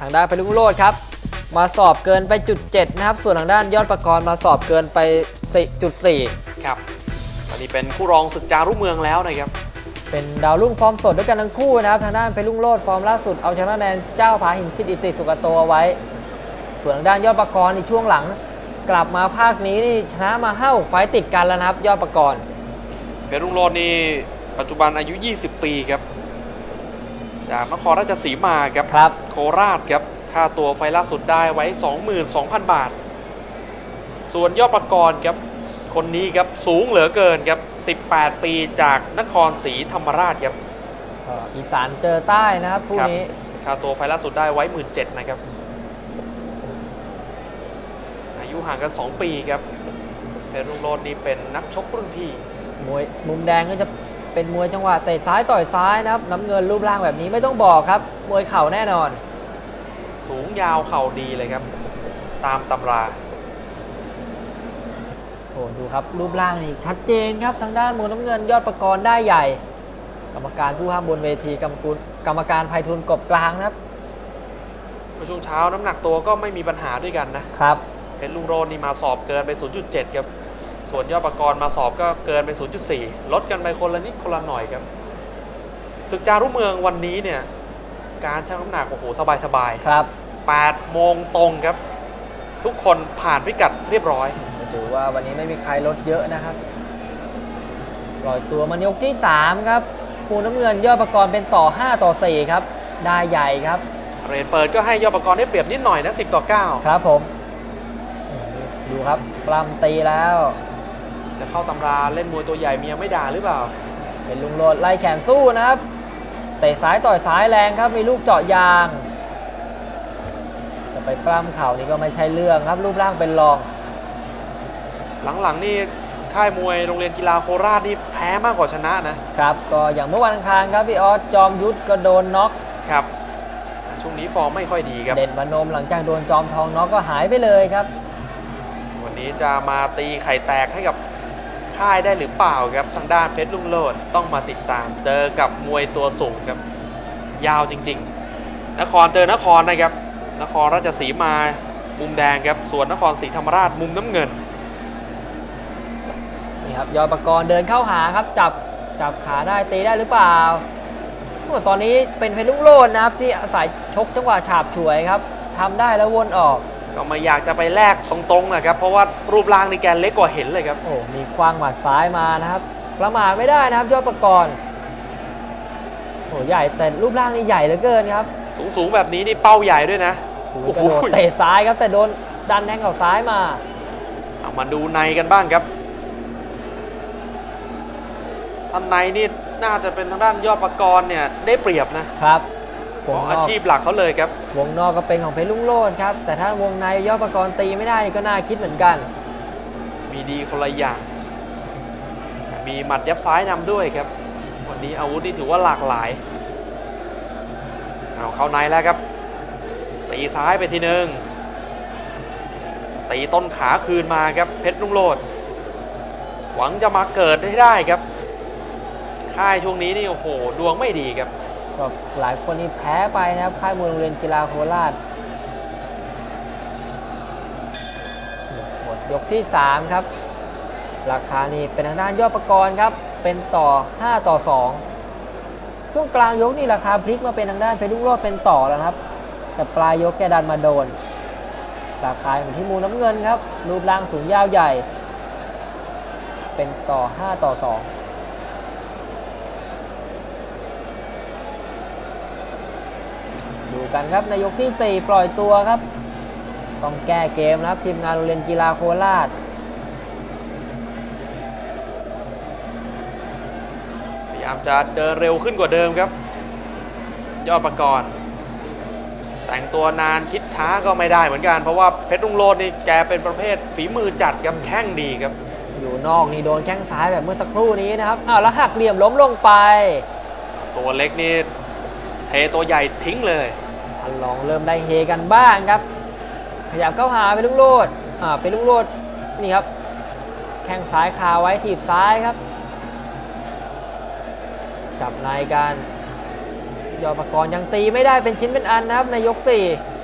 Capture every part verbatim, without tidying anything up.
างด้านเพชรรุ่งโรจน์ครับมาสอบเกินไปจุดเจ็ดนะครับส่วนทางด้านยอดประกรณ์มาสอบเกินไปจุดสี่ครับตอนนี้เป็นคู่รองศึกจารุเมืองแล้วนะครับเป็นดาวรุ่งฟอร์มสดด้วยกันทั้งคู่นะครับทางด้านเพชรรุ่งโรจน์ฟอร์มล่าสุดเอาชนะแนนเจ้าผาหินสิทธิ์อิติสุกโตเอาไว้ส่วนทางด้านยอดประกรณ์ในช่วงหลังกลับมาภาคนี้นี่ชนะมาห้าไฟต์ติดกันแล้วนะครับยอดประกรณ์เพชรรุ่งโรจน์นี่ปัจจุบันอายุยี่สิบปีครับจากนครราชสีมาครับครับโคราชครับค่าตัวไฟล่าสุดได้ไว้ สองหมื่นสองพัน บาทส่วนยอดประกรณ์ครับคนนี้ครับสูงเหลือเกินครับสิบแปดปีจากนครศรีธรรมราชครับอีสานเจอใต้นะครับคู่นี้ค่าตัวไฟล่าสุดได้ไว้ หนึ่งหมื่นเจ็ดพัน นะครับอายุห่างกันสองปีครับเพชรรุ่งโรจน์นี่เป็นนักชกรุ่นพี่มวยมุมแดงก็จะเป็นมวยจังหวะเตะซ้ายต่อยซ้ายนะครับน้ำเงินรูปร่างแบบนี้ไม่ต้องบอกครับมวยเข่าแน่นอนสูงยาวเข่าดีเลยครับตามตำราโอ้ดูครับรูปร่างนี่ชัดเจนครับทางด้านมวยน้ำเงินยอดประกรณ์ได้ใหญ่กรรมการผู้ห้ามบนเวทีกรรมกุลกรรมการไพฑูรย์กบกลางนะครับเมื่อช่วงเช้าน้ำหนักตัวก็ไม่มีปัญหาด้วยกันนะครับเพชรรุ่งโรจน์นี่มาสอบเกินไป ศูนย์จุดเจ็ด ครับส่วนยอดประกรณ์มาสอบก็เกินไป ศูนย์จุดสี่ ลดกันไปคนละนิดคนละหน่อยครับศึกจารุเมืองวันนี้เนี่ยการชั่งน้ำหนักโอ้โหสบายๆครับแปดโมงตรงครับทุกคนผ่านพิกัดเรียบร้อยถือว่าวันนี้ไม่มีใครลดเยอะนะครับปล่อยตัวมันยกที่สามครับภูน้ำเงินยอดประกรณ์เป็นต่อห้าต่อสี่ครับได้ใหญ่ครับเรนเปิดก็ให้ยอดประกรณ์ได้เปรียบนิดหน่อยนะสิบต่อเก้าครับผมดูครับปล้ำตีแล้วจะเข้าตำราเล่นมวยตัวใหญ่เมียไม่ด่าหรือเปล่าเป็นลุงโรจน์ไล่แขนสู้นะครับเตะซ้ายต่อยซ้ายแรงครับมีลูกเจาะยางจะไปปล้ำเข่านี่ก็ไม่ใช่เรื่องครับรูปร่างเป็นรองหลังๆนี่ค่ายมวยโรงเรียนกีฬาโคราชนี่แพ้มากกว่าชนะนะครับก็อย่างเมื่อวันอังคารครับพี่ออสจอมยุทธก็โดนน็อกครับช่วงนี้ฟอร์มไม่ค่อยดีครับเด่นมโนมหลังจากโดนจอมทองน็อกก็หายไปเลยครับวันนี้จะมาตีไข่แตกให้กับค่ายได้หรือเปล่าครับทางด้านเพชรรุ่งโรจน์ต้องมาติดตามเจอกับมวยตัวสูงครับยาวจริงๆนครเจอนครนะครับนครราชสีมามุมแดงครับส่วนนครศรีธรรมราชมุมน้ำเงินนี่ครับยอดประกรณ์เดินเข้าหาครับจับจับขาได้ตีได้หรือเปล่าตอนนี้เป็นเพชรรุ่งโรจน์นะครับที่อาศัยชกจังหวะฉาบฉวยครับทำได้แล้ววนออกก็ไม่อยากจะไปแลกตรงๆนะครับเพราะว่ารูปร่างในแกนเล็กกว่าเห็นเลยครับโอ้มีคว้างหมัดซ้ายมานะครับประมาทไม่ได้นะครับยอดประกรณ์โอ้ใหญ่แต่รูปร่างนี่ใหญ่เหลือเกินครับสูงๆแบบนี้นี่เป้าใหญ่ด้วยนะโอ้โหเตะซ้ายครับแต่โดนดันแทงเข่าซ้ายมาเอามาดูในกันบ้างครับท่านในนี่น่าจะเป็นทางด้านยอดประกรณ์เนี่ยได้เปรียบนะครับของอาชีพหลักเขาเลยครับวงนอกก็เป็นของเพชรรุ่งโรจน์ครับแต่ถ้าวงในยอดประกรณ์ตีไม่ได้ก็น่าคิดเหมือนกันมีดีคนละอย่างมีหมัดยับซ้ายนำด้วยครับวันนี้อาวุธนี่ถือว่าหลากหลายเอาเข้าในแล้วครับตีซ้ายไปทีนึงตีต้นขาคืนมาครับเพชรรุ่งโรจน์หวังจะมาเกิดให้ได้ครับค่ายช่วงนี้นี่โอ้โหดวงไม่ดีครับก็หลายคนนี่แพ้ไปนะครับค่ายมวยโรงเรียนกีฬาโคราชหมดยกที่สามครับราคานี่เป็นทางด้านยอดประกรณ์ครับเป็นต่อห้าต่อสองช่วงกลางยกนี่ราคาพลิกมาเป็นทางด้านเพชรรุ่งโรจน์เป็นต่อแล้วครับแต่ปลายยกแกดันมาโดนราคาอยู่ที่มูลน้ำเงินครับรูปร่างสูงยาวใหญ่เป็นต่อห้าต่อสองดูกันครับในยกที่สี่ปล่อยตัวครับต้องแก้เกมนะครับทีมงานโรงเรียนกีฬาโคราชพยายามจะเดินเร็วขึ้นกว่าเดิมครับยอดประกรณ์แต่งตัวนานคิดช้าก็ไม่ได้เหมือนกันเพราะว่าเพชรรุ่งโรจน์นี่แกเป็นประเภทฝีมือจัดครับแข้งดีครับอยู่นอกนี่โดนแข้งซ้ายแบบเมื่อสักครู่นี้นะครับอ้าวแล้วหักเหลี่ยมล้มลงไปตัวเล็กนี่เทตัวใหญ่ทิ้งเลยทันลองเริ่มได้เฮกันบ้างครับขยับเข้าหาไปลุงโรจน์อ่าไปลุงโรจน์นี่ครับแข้งซ้ายคาไว้ถีบซ้ายครับจับในกันยอดประกรณ์ยังตีไม่ได้เป็นชิ้นเป็นอันนะครับในยกสี่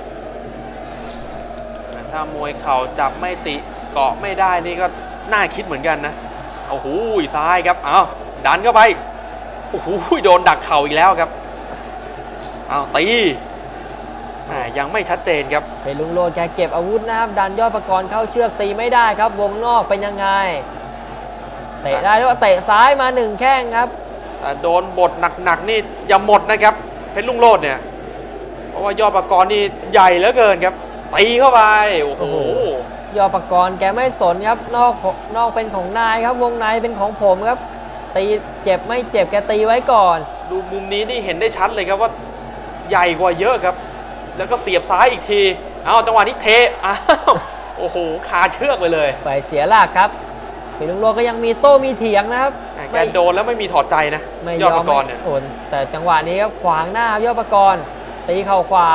ถ้ามวยเข่าจับไม่ติเกาะไม่ได้นี่ก็น่าคิดเหมือนกันนะโอ้โหซ้ายครับเอาดันเข้าไปโอ้โหโดนดักเข่าอีกแล้วครับเอาตียังไม่ชัดเจนครับเพชรลุงโรจน์แกเก็บอาวุธนะครับดันยอดประกรณ์เข้าเชือกตีไม่ได้ครับวงนอกเป็นยังไงเตะได้แล้วเตะซ้ายมาหนึ่งแข้งครับแต่โดนบทหนักๆนี่อย่าหมดนะครับเพชรลุงโรจน์เนี่ยเพราะว่ายอดประกรณ์นี่ใหญ่เหลือเกินครับตีเข้าไปโอ้โหยอดประกรณ์แกไม่สนครับนอกนอกเป็นของนายครับวงในเป็นของผมครับตีเจ็บไม่เจ็บแกตีไว้ก่อนดูมุมนี้นี่เห็นได้ชัดเลยครับว่าใหญ่กว่าเยอะครับแล้วก็เสียบซ้ายอีกทีเอาจังหวะนี้เทอ้าวโอ้โหคาเชือกไปเลยไปเสียหลักครับเพชรลุงโรจน์ก็ยังมีโต้มีเถียงนะครับแกโดนแล้วไม่มีถอดใจนะยอดประกรณ์เนี่ยแต่จังหวะนี้ครับขวางหน้ายอดประกรณ์ตีเข่าขวา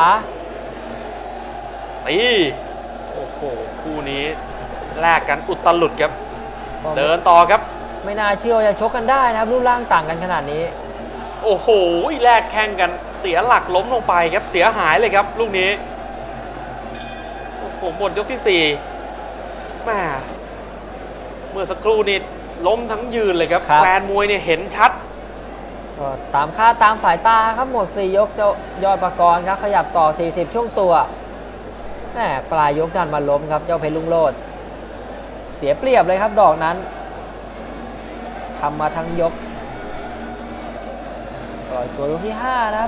ตีโอ้โหคู่นี้แลกกันอุตลุดครับเดินต่อครับไม่น่าเชื่อว่าจะชกกันได้นะครับรูปร่างต่างกันขนาดนี้โอ้โหแลกแข่งกันเสียหลักล้มลงไปครับเสียหายเลยครับลูกนี้โอ้โหหมดยกที่สี่แม่เมื่อสักครู่นี้ล้มทั้งยืนเลยครับแฟนมวยเนี่ยเห็นชัดตามคาดตามสายตาครับหมดสี่ยกเจ้ายอดประกรณ์ครับขยับต่อสี่สิบช่วงตัวแม่ปลายยกดันมาล้มครับเจ้าเพชรลุงโรจน์เสียเปรียบเลยครับดอกนั้นทำมาทั้งยกต่อยตัวยกที่ห้านะครับ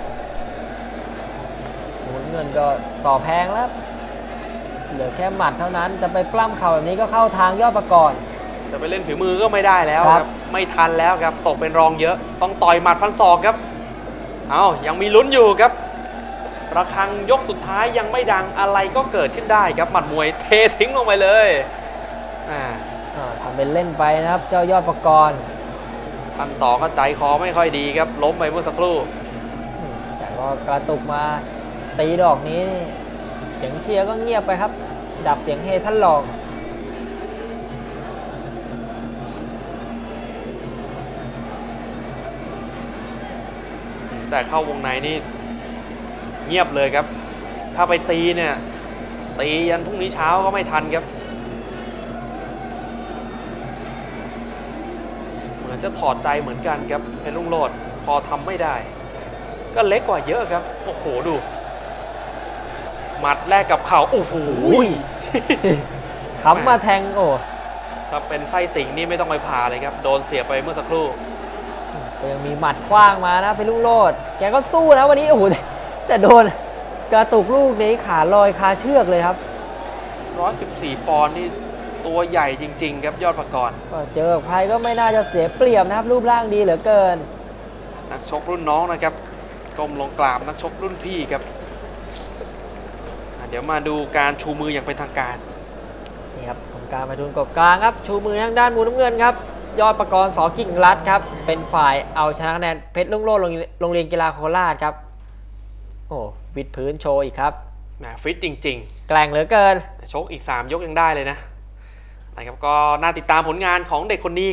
หมุนเงินก็ต่อแพงแล้วเหลือแค่หมัดเท่านั้นจะไปปล้ำเข่าแบบนี้ก็เข้าทางยอดประกรณ์จะไปเล่นฝีมือก็ไม่ได้แล้วครับไม่ทันแล้วครับตกเป็นรองเยอะต้องต่อยหมัดฟันศอกครับเอายังมีลุ้นอยู่ครับระฆังยกสุดท้ายยังไม่ดังอะไรก็เกิดขึ้นได้ครับหมัดมวยเททิ้งลงไปเลยอ่าทำเป็นเล่นไปนะครับเจ้ายอดประกรณ์ทันต่อก็ใจคอไม่ค่อยดีครับล้มไปเมื่อสักครู่แต่ก็กระตุกมาตีดอกนี้เสียงเชียร์ก็เงียบไปครับดับเสียงเฮท่านรองแต่เข้าวงในนี่เงียบเลยครับถ้าไปตีเนี่ยตียันพรุ่งนี้เช้าก็ไม่ทันครับเหมือนจะถอดใจเหมือนกันครับเพชรลุงโรจน์พอทำไม่ได้ก็เล็กกว่าเยอะครับโอ้โหดูหมัดแรกกับเข่าโอ้โหค้ำมาแทงโอ้ถ้าเป็นไส้ติ่งนี่ไม่ต้องไปผ่าเลยครับโดนเสียไปเมื่อสักครู่ยังมีหมัดคว้างมานะเพชรลุงโรจน์แกก็สู้นะวันนี้โอ้โหแต่โดนกระตุกลูกนี้ขาลอยคาเชือกเลยครับหนึ่งร้อยสิบสี่ปอนด์นี่ตัวใหญ่จริงๆครับยอดประกรณ์ก็เจอใครก็ไม่น่าจะเสียเปรียบนะครับรูปร่างดีเหลือเกินนักชกรุ่นน้องนะครับก้มลงกราบนักชกรุ่นพี่ครับเดี๋ยวมาดูการชูมืออย่างเป็นทางการนี่ครับของการมาทุนกบกลางครับชูมือทางด้านมูน้ำเงินครับยอดประกรณ์ส.กิ่งรัตน์ครับเป็นฝ่ายเอาชนะคะแนนเพชรลุงโรจน์โรงเรียนกีฬาโคราชครับโอ้วิดพื้นโชว์อีกครับแหมฟิตจริงๆแกร่งเหลือเกินชกอีกสามยกยังได้เลยนะนะครับก็น่าติดตามผลงานของเด็กคนนี้